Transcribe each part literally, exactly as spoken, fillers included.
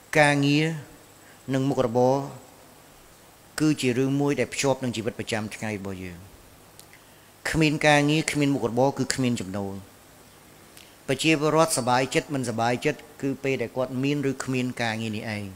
ca nghĩa nâng một bó cứ chỉ rương môi đẹp chóp nâng chỉ vậtประจำ ថ្ងៃ bao giờ khmin ca nghĩa khmin một bó cứ khmin chấm nâuประชีวรัฐสบายចិត្តមិនសบายចិត្តគឺពេលដែលគាត់មានឬគ្មានការងារនេះឯង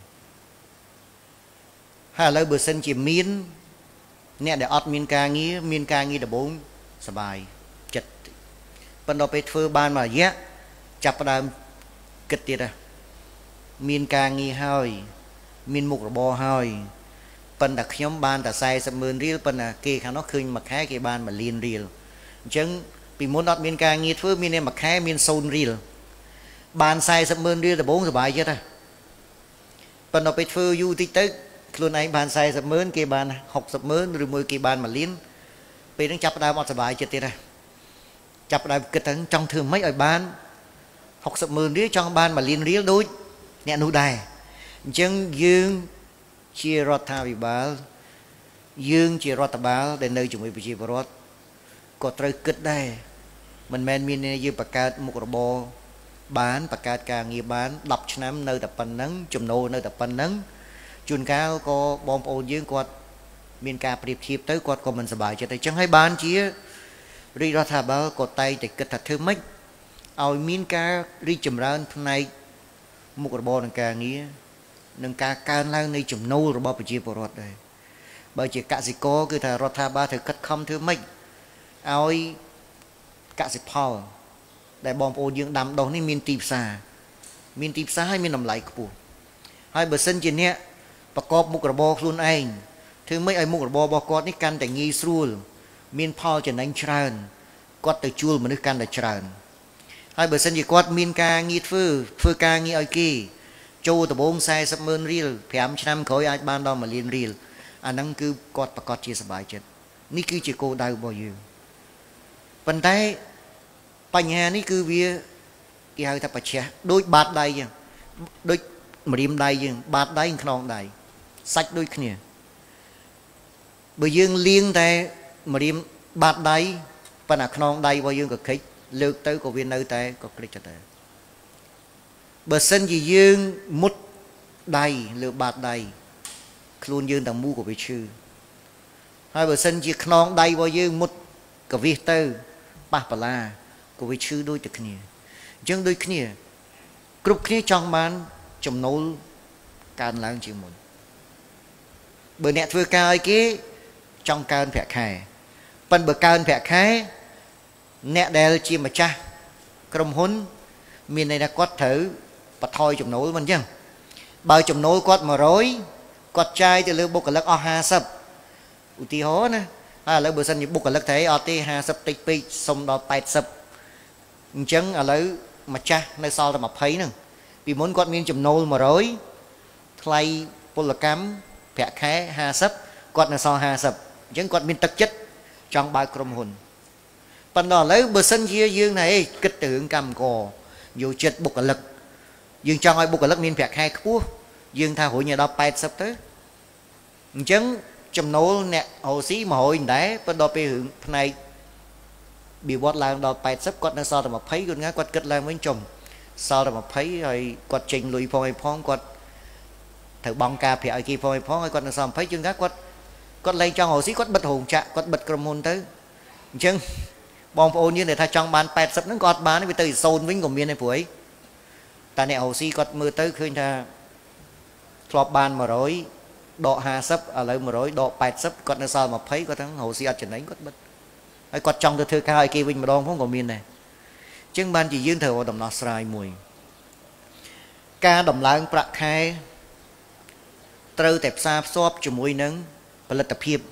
ហើយឥឡូវបើសិនជាមានអ្នកដែលអត់មានការងារមានការងារដំបូងសบายចិត្តប៉ុន្តែពេលធ្វើបានមួយរយៈចាប់ផ្ដើមគិតទៀតមានការងារហើយមានមុខរបរហើយប៉ុន្តែខ្ញុំបានតែสี่สิบម៉ឺនរៀលប៉ុន្តែគេខាងនោះឃើញមួយខែគេបានមួយលានរៀលអញ្ចឹងពីមុនអត់មានការងារធ្វើមានតែមួយខែមានศูนย์រៀលបានสี่สิบម៉ឺនរៀលដំបូងសบายចិត្តហ៎ប៉ុន្តែពេលធ្វើយូរតិចទៅខ្លួនឯងបានสี่สิบម៉ឺនគេបានหกสิบម៉ឺនឬមួយគេបានមួយលានពេលហ្នឹងចាប់ផ្ដើមអត់សบายចិត្តទៀតហ៎ចាប់ផ្ដើមគិតថាចង់ធ្វើម៉េចឲ្យបានหกสิบម៉ឺនរៀលចង់បានមួយលានរៀលដូចអ្នកនោះដែរអញ្ចឹងយើងជារដ្ឋាភិបាលយើងជារដ្ឋបាលដែលនៅជាមួយប្រជាពលរដ្ឋក៏ត្រូវគិតដែរមិនមែនមានយើងបង្កើតមុខរបរបានបង្កើតការងារបានដប់ឆ្នាំនៅតែប៉ុណ្ណឹងចំណូលនៅតែប៉ុណ្ណឹងជួនកាលក៏បងប្អូនយើងគាត់មានការប្រៀបធៀបទៅគាត់ក៏មិនសប្បាយចិត្តអញ្ចឹងហើយបានជារាជរដ្ឋាភិបាលក៏តែងតែគិតថាធ្វើម៉េចឲ្យមានការរីកចម្រើនផ្នែកមុខរបរនិងការងារនិងការកើនឡើងនៃចំណូលរបស់ប្រជាពលរដ្ឋដែរបើជាកសិករគឺថារដ្ឋាភិបាលត្រូវខិតខំធ្វើម៉េចឲ្យកសិផលដែលបងប្អូនយើងដាំដុះនេះមានទីផ្សារមានទីផ្សារហើយមានតម្លៃខ្ពស់ហើយបើសិនជាអ្នកប្រកបមុខរបរខ្លួនឯងធ្វើម៉េចឲ្យមុខរបររបស់គាត់នេះកាន់តែងាយស្រួលមានផលចំណេញច្រើនគាត់ទៅជួលមនុស្សកាន់តែច្រើនហើយបើសិនជាគាត់មានការងារធ្វើធ្វើការងារឲ្យគេចូលដំបូងสี่สิบម៉ឺនរៀលប្រាំឆ្នាំក្រោយអាចបានដល់មួយលានរៀលអាហ្នឹងគឺគាត់ប្រកាសជាសប្បាយចិត្តនេះគឺជាគោលដៅរបស់យើងប៉ុន្តែបញ្ហានេះគឺវាគេហៅថាបច្ឆេះដូចបាតដៃចឹងដូចម្រាមដៃយើងបាតដៃខ្នងដៃសាច់ដូចគ្នាបើយើងលាងតែម្រាមបាតដៃប៉ុន្តែខ្នងដៃរបស់យើងក៏ខិចលើកទៅក៏វានៅតែក៏គ្រិចទៅបើសិនជាយើងមុតដៃលើបាតដៃខ្លួនយើងទាំងមូលក៏វាឈឺហើយបើសិនជាខ្នងដៃរបស់យើងមុតកវិសទៅប៉ះបលាក៏វាឈឺដូចតែគ្នាអញ្ចឹងដូចគ្នាគ្រប់គ្នាចង់បានចំណូលកើនឡើងជាងមុនបើអ្នកធ្វើការឲ្យគេចង់កើនប្រាក់ខែប៉ុន្តែបើកើនប្រាក់ខែអ្នកដែលជាម្ចាស់ក្រុមហ៊ុនមានន័យថាគាត់ត្រូវបន្ថយចំណូលមិនអញ្ចឹងបើចំណូលគាត់một trămគាត់ចាយទៅលើបុគ្គលិកអស់ห้าสิบឧទាហរណ៍ណាហើយឥឡូវបើសិនជាបុគ្គលិកត្រូវអត់ទេห้าสิบតិចពេកសុំដល់แปดสิบអញ្ចឹងឥឡូវម្ចាស់នៅសល់តែยี่สิบហ្នឹងពីមុនគាត់មានចំណូលmột trămថ្លៃពលកម្មប្រាក់ខែห้าสิบគាត់នៅសល់ห้าสิบអញ្ចឹងគាត់មានទឹកចិត្តចង់បើកក្រុមហ៊ុនប៉ុន្តែឥឡូវបើសិនជាយើងថាគិតទៅរឿងកម្មករយកចិត្តបុគ្គលិកយើងចង់ឲ្យបុគ្គលិកមានប្រាក់ខែខ្ពស់យើងថារុញឲ្យដល់แปดสิบទៅអញ្ចឹងចំណូលអ្នកអូស៊ីmột trămដែរប៉ុន្តែពេលរឿងផ្នែកវិវត្តឡើងដល់แปดสิบគាត់នៅសល់តែยี่สิบគាត់ណាគាត់គិតឡើងវិញចំសល់តែยี่สิบហើយគាត់ចេញលុយផងឲ្យផងគាត់ត្រូវបង់ការប្រាក់ឲ្យគេផងឲ្យផងហើយគាត់នៅសល់ยี่สิบជួនកាលគាត់គាត់លែងចង់អូស៊ីគាត់បិទរោងចក្រគាត់បិទក្រុមហ៊ុនទៅអញ្ចឹងបងប្អូនយើងដែលថាចង់បានแปดสิบហ្នឹងក៏អត់បានវាទៅศูนย์វិញក៏មានដែរព្រោះអីតែអ្នកអូស៊ីគាត់មើលទៅឃើញថាធ្លាប់បានmột trămដកห้าสิบឥឡូវmột trămដកแปดสิบគាត់នៅសល់ยี่สิบគាត់ថាអូស៊ីអត់ចំណេញគាត់បិទហើយគាត់ចង់ទៅធ្វើការឲ្យគេវិញម្ដងផងក៏មានដែរអញ្ចឹងបានជាយើងត្រូវដំណោះស្រាយមួយការដំឡើងប្រាក់ខែត្រូវតែផ្សារភ្ជាប់ជាមួយនឹងផលិតភាព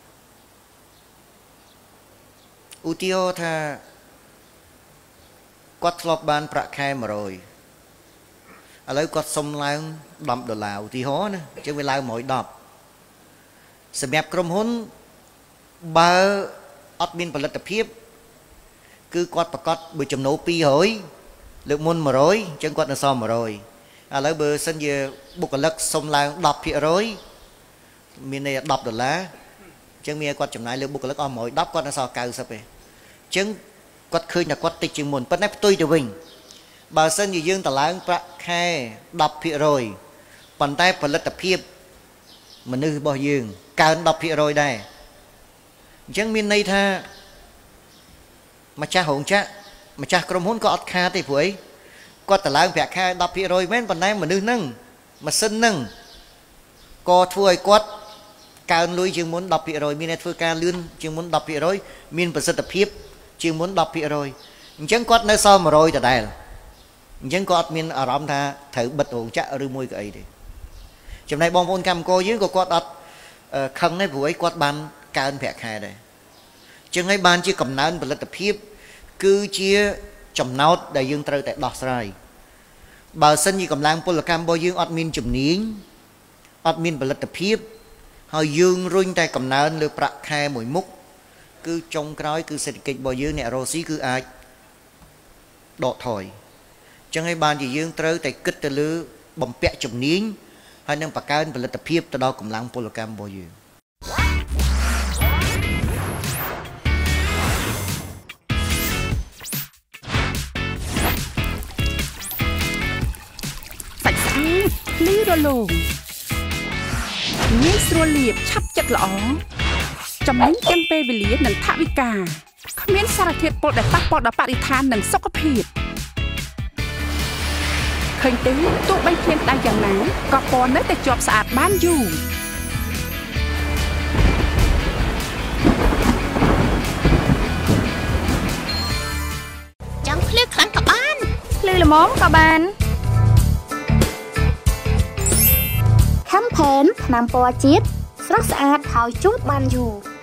ឧទាហរណ៍ថាគាត់ធ្លាប់បានប្រាក់ខែmột trămឥឡូវគាត់សុំឡើងដប់ដុល្លារឧទាហរណ៍ណាអញ្ចឹងវាឡើងមួយដប់សម្រាប់ក្រុមហ៊ុនបើអត់មានផលិតភាពគឺគាត់ប្រកាសបើចំណូលពីររយលើកមុនmột trămអញ្ចឹងគាត់នៅសល់một trămឥឡូវបើសិនជាបុគ្គលិកសុំឡើងដប់ភាគរយមានន័យដប់ដុល្លារអញ្ចឹងមានគាត់ចំណាយលើបុគ្គលិកអស់មួយដប់គាត់នៅសល់九十ទេអញ្ចឹងគាត់ឃើញថាគាត់តិចជាងមុនប៉ុន្តែផ្ទុយទៅវិញបើសិនជាយើងតឡើងប្រាក់ខែដប់ភាគរយប៉ុន្តែផលិតភាពមនុស្សរបស់យើងកើន đậpភាគរយ ដែរអញ្ចឹងមានន័យថាម្ចាស់រោងចក្រម្ចាស់ក្រុមហ៊ុនក៏អត់ខាតទេព្រោះអីគាត់តម្លើងប្រាក់ខែ đậpភាគរយ មែនប៉ុន្តែមនុស្សហ្នឹងម៉ាស៊ីនហ្នឹងក៏ធ្វើឲ្យគាត់កើនលុយជាងមុន đậpភាគរយ មានតែធ្វើការលឿនជាងមុន đậpភាគរយ មានប្រសិទ្ធភាពជាងមុន đậpភាគរយ អញ្ចឹងគាត់នៅសល់một trămដដែលអញ្ចឹងគាត់អត់មានអារម្មណ៍ថាត្រូវបិទរោងចក្រឬមួយក៏អីទេចំណែកបងប្អូនកម្មករយើងក៏គាត់អត់ខឹងដែរព្រោះអីគាត់បានកើនប្រាក់ខែដែរអញ្ចឹងហើយបានជាកំណើនផលិតភាពគឺជាចំណោទដែលយើងត្រូវតែដោះស្រាយបើសិនជាកម្លាំងពលកម្មរបស់យើងអត់មានជំនាញអត់មានផលិតភាពហើយយើងរុញតែកំណើនលើប្រាក់ខែមួយមុខគឺចុងក្រោយគឺសេដ្ឋកិច្ចរបស់យើងអ្នករស់ស៊ីគឺអាចដកថយអញ្ចឹងហើយបានជាយើងត្រូវតែគិតទៅលើបំពាក់ជំនាញហើយនឹងបង្កើនផលិតភាពទៅដល់កម្លាំងពលកម្មរបស់យើងសាច់ស្អាតលីរលោងងាយស្រួលលាបឆាប់ចិត្តល្អចំណេញទាំងពេលវេលានិងថវិកាគ្មានសារធាតុពុលដែលប៉ះពាល់ដល់បរិស្ថាននិងសុខភាពឃើញទេទោះបីគ្មានដៃយ៉ាងណាក៏ពណ៌នៅតែជាប់ស្អាតបានយូរចង់ភ្លឺខ្លាំងក៏បានភ្លឺល្មមក៏បានខំផែនថ្នាំពណ៌ជាតិស្រស់ស្អាតហើយជូតបានយូរ